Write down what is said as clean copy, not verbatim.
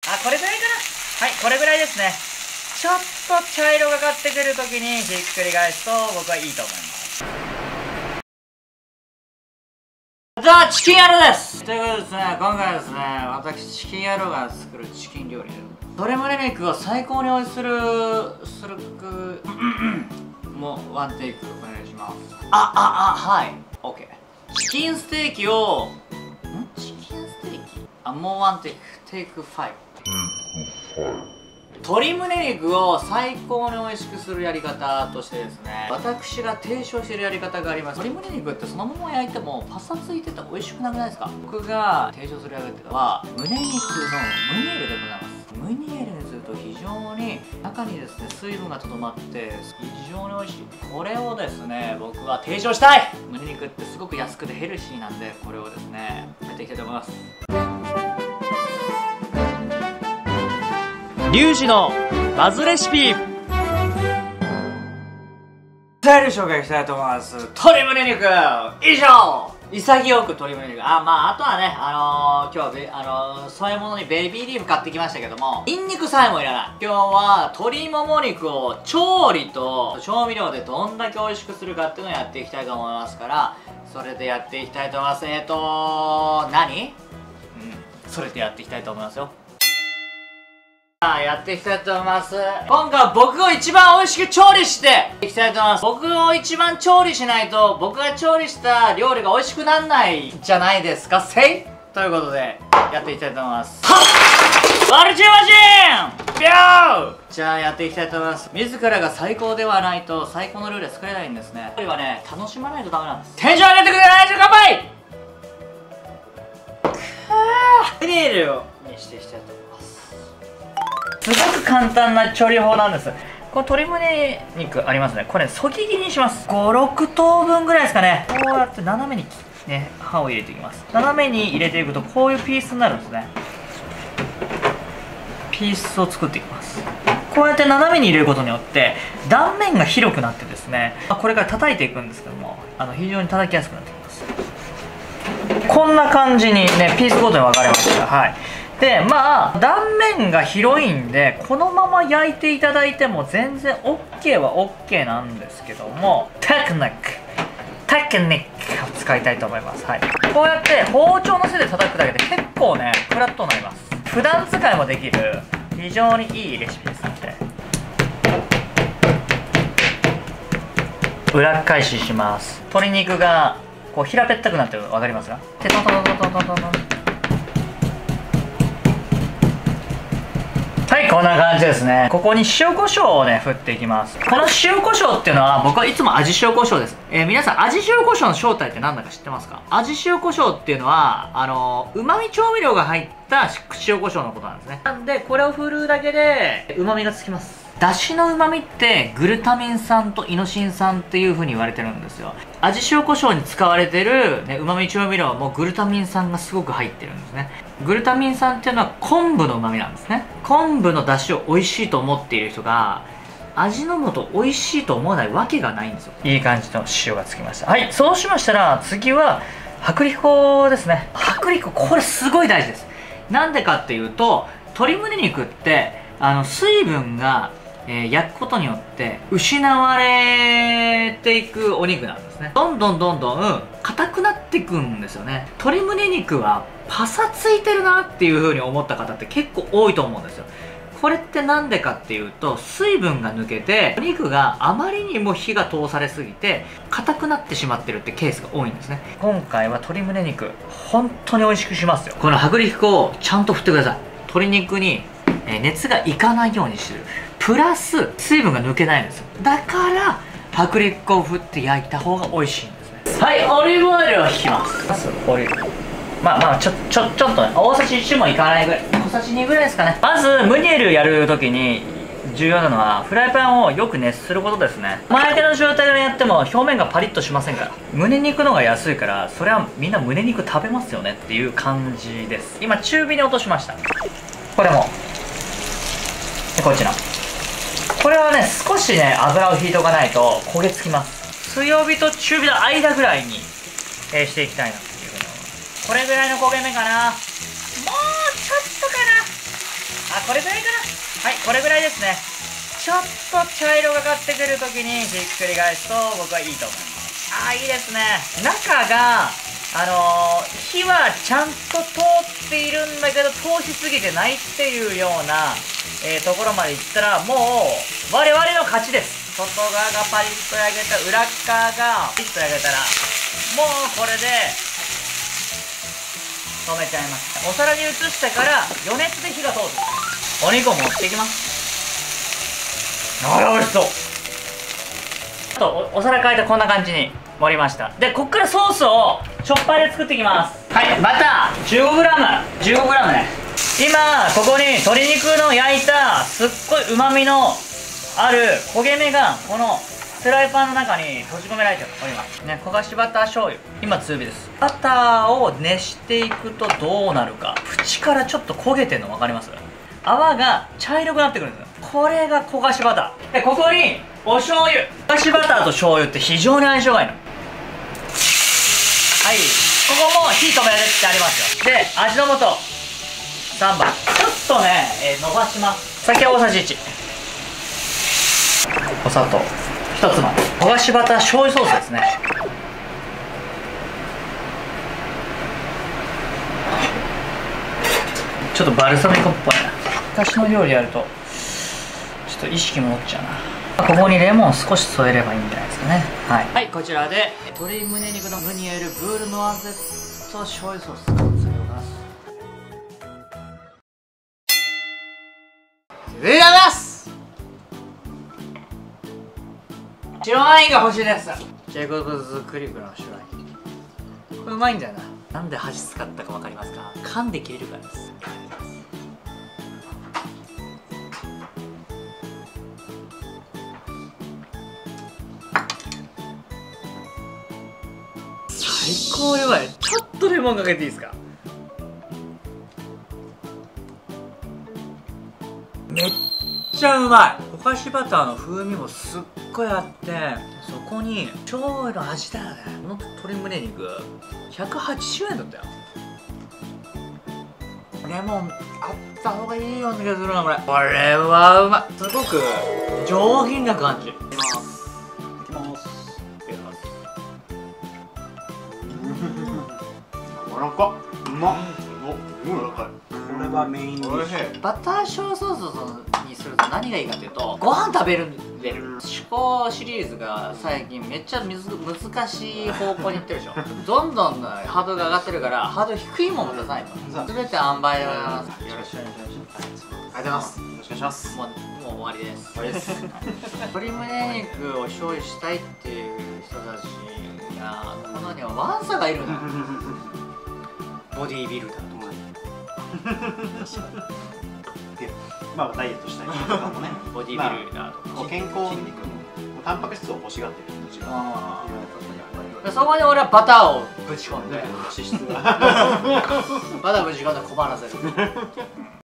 あ、これぐらいかな。はい、これぐらいですね。ちょっと茶色がかってくるときにひっくり返すと僕はいいと思います。じゃあチキン野郎です。ということでですね、今回はですね、私チキン野郎が作るチキン料理で鶏胸肉を最高に美味しくするもうワンテイクお願いします。はい OK。 チキンステーキをチキンステーキもうワンテイクテイク5。鶏胸肉を最高に美味しくするやり方としてですね、私が提唱しているやり方があります。鶏胸肉ってそのまま焼いてもパサついてて美味しくなくないですか？僕が提唱するやり方は胸肉のムニエルでございます。ムニエルにすると非常に中にですね水分がとどまって非常に美味しい。これをですね僕は提唱したい。胸肉ってすごく安くてヘルシーなんで、これをですねやっていきたいと思います。リュウジのバズレシピ材料紹介したいと思います。鶏胸肉以上。潔く鶏胸肉。あとはね、今日はそういうものにベビーリーフ買ってきましたけども、ニンニクさえもいらない。今日は鶏もも肉を調理と調味料でどんだけ美味しくするかっていうのをやっていきたいと思いますから、それでやっていきたいと思います。それでやっていきたいと思いますよ。やっていきたいと思います。今回は僕を一番美味しく調理していきたいと思います。僕を一番調理しないと僕が調理した料理が美味しくならないじゃないですか。ということでやっていきたいと思います。ワルチューマシーンビュー。じゃあやっていきたいと思います。自らが最高ではないと最高の料理は作れないんですね。料理はね楽しまないとダメなんです。テンション上げてくれないで乾杯。ムニエルをにしていきたいと思います。すごく簡単な調理法なんです。この鶏胸肉ありますね。これそぎ切りにします。5、6等分ぐらいですかね。こうやって斜めにね刃を入れていきます。斜めに入れていくとこういうピースになるんですね。ピースを作っていきます。こうやって斜めに入れることによって断面が広くなってですね、これから叩いていくんですけども、非常に叩きやすくなってきます。こんな感じにねピースごとに分かれました。はい。で断面が広いんでこのまま焼いていただいても全然 OK は OK なんですけども、テクニックを使いたいと思います。はい、こうやって包丁の背で叩くだけで結構ねフラットになります。普段使いもできる非常にいいレシピですので、裏返しします。鶏肉がこう平べったくなってるの分かりますか？トントントントントントントン。はい、こんな感じですね。ここに塩コショウをね振っていきます。この塩コショウっていうのは僕はいつも味塩コショウです。皆さん味塩コショウの正体って何だか知ってますか？味塩コショウっていうのはうまみ調味料が入った塩コショウのことなんですね。なんでこれを振るだけでうまみがつきます。だしのうまみってグルタミン酸とイノシン酸っていう風に言われてるんですよ。味塩コショウに使われてるうまみ調味料はもうグルタミン酸がすごく入ってるんですね。グルタミン酸っていうのは昆布のうまみなんですね。昆布のだしを美味しいと思っている人が味の素美味しいと思わないわけがないんですよ。いい感じの塩がつきました。はい、そうしましたら次は薄力粉ですね。薄力粉これすごい大事です。なんでかっていうと鶏胸肉って水分が焼くことによって失われていくお肉なんですね。どんどん硬くなっていくんですよね。鶏胸肉はパサついてるなっていう風に思った方って結構多いと思うんですよ。これってなんでかっていうと水分が抜けてお肉があまりにも火が通されすぎて硬くなってしまってるってケースが多いんですね。今回は鶏胸肉本当に美味しくしますよ。この薄力粉をちゃんと振ってください。鶏肉に熱がいかないようにするプラス水分が抜けないんですよ。だから薄力粉を振って焼いた方が美味しいんですね。はい、オリーブオイルを引きます。まずオリーブちょっとね大さじ1もいかないぐらい、小さじ2ぐらいですかね。まずムニエルやるときに重要なのはフライパンをよく熱することですね。前手の状態でやっても表面がパリッとしませんから。胸肉の方が安いからそれはみんな胸肉食べますよねっていう感じです。今中火に落としました。これもでこっちのこれはね少しね油を引いておかないと焦げつきます。強火と中火の間ぐらいに、していきたいなっていうふうに思います。これぐらいの焦げ目かな。もうちょっとかな。 これぐらいかな。はい、これぐらいですね。ちょっと茶色がかってくるときにひっくり返すと僕はいいと思います。いいですね。中が火はちゃんと通っているんだけど通しすぎてないっていうような、ところまでいったらもう我々の勝ちです。外側がパリッと焼けた、裏側がパリッと焼けたらもうこれで止めちゃいます。お皿に移してから余熱で火が通る。お肉を持っていきます。美味しそう。あと お皿変えてこんな感じに盛りました。でこっからソースをチョッパーで作っていきます。はい、バター 15g ね。今ここに鶏肉の焼いたすっごいうまみのある焦げ目がこのフライパンの中に閉じ込められておりますね。焦がしバター醤油、今強火です。バターを熱していくとどうなるか。縁からちょっと焦げてるの分かります？泡が茶色くなってくるんですよ。これが焦がしバターで、ここにお醤油。焦がしバターと醤油って非常に相性がいいの。はい、ここも火止められてありますよ。で味の素3番、ちょっとね、伸ばします。酒大さじ1、お砂糖1つまみ、焦がしバター醤油ソースですね。ちょっとバルサミコっぽいな。昔の料理やるとちょっと意識戻っちゃうな。ここにレモン少し添えればいいんじゃないですかね。はい、はい、こちらで鶏胸肉のムニエルブールノワゼット醤油ソース完成でございます。続いてます。白ワインが欲しいです。ジェイコブズクリブの白ワイン、これうまいんだよな。なんで箸使ったか分かりますか？噛んで切れるからです。最高にうまい。ちょっとレモンかけていいですか？めっちゃうまい。焦がしバターの風味もすっごいあって、そこに醤油の味だよね。この鶏胸肉180円だったよ。レモンあった方がいいような気がするな。これはうまい。すごく上品な感じ。いきます。 柔らかっ。うまっ。お、柔らかい。これがメインディッシュ。 バター醤油ソースにすると何がいいかというと、ご飯食べる趣向シリーズが最近めっちゃ難しい方向にいってるでしょ。どんどんハードルが上がってるから、ハードル低いもの出さないと全て塩梅でございます。よろしくお願いします。ありがとうございます。 よろしくお願いします。 もう終わりです。終わりです。鶏胸肉を醤油したいっていう人たちがこのにはワンサがいるんだ。ボディービルダーとかまあダイエットしたい人とかもね、 ボディービルダーとか健康筋肉のタンパク質を欲しがってる人たちがそこで俺はバターをぶち込んで、脂質バターぶち込んで困らせる。